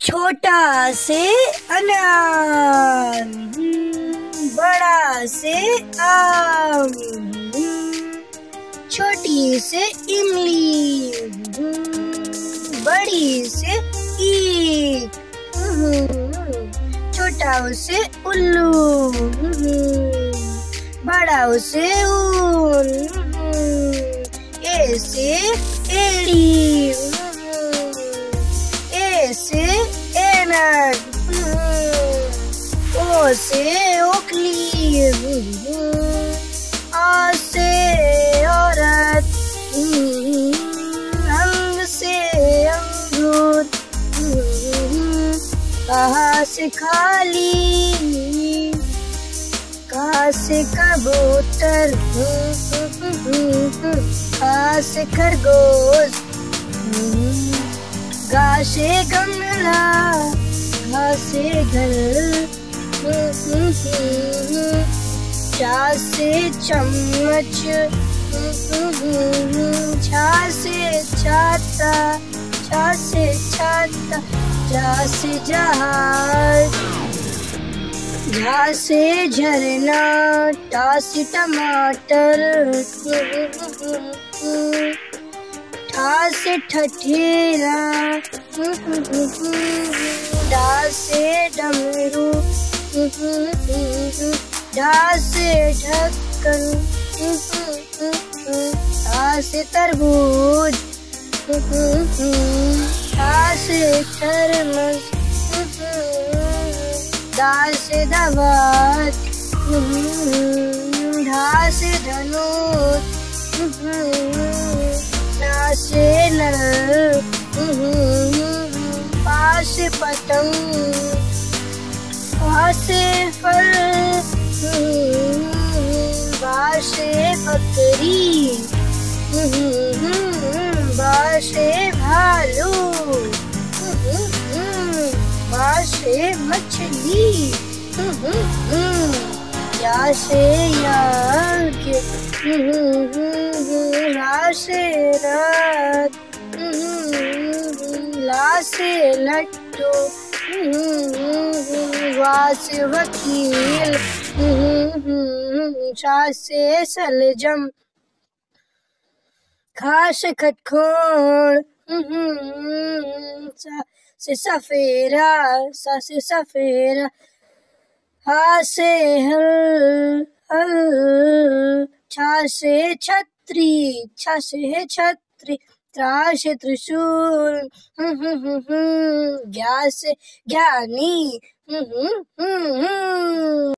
छोटा से अनार, बड़ा से आम, छोटी से इमली, बड़ी से ईख, छोटा से उल्लू, बड़ा से ऊन, ए से एड़ी, ए से ऐनक, ओ से ओखली, आ से औरत, अंग से अंगूर, कहा से खाली, कहा से कबूतर, कहा से खरगोश, गा से गमला, घा से घर, चा से चम्मच, छा से छाता, छा से छाता, जा से जहाज, झा से झरना, टा से टमाटर, ठा से ठठेरा, डा से डमरू, ढा से ढक्कन, ता से तरबूज, था से थर्मस, दा से दावत, ढा से धनुष, ना से नल, पा से पतंग, पा से फल, बा से बकरी, बा से भालू, बा से मछली, या से याक, रा से रात, ला से लट्टू, वा से वकील, शा से सलजम, खा से खटखोर, सा से सफेरा, सा से सफेरा, हा से हल, हल, छा से छतरी, छा से छतरी, त्रा से त्रिशूल, ज्ञा से ज्ञानी,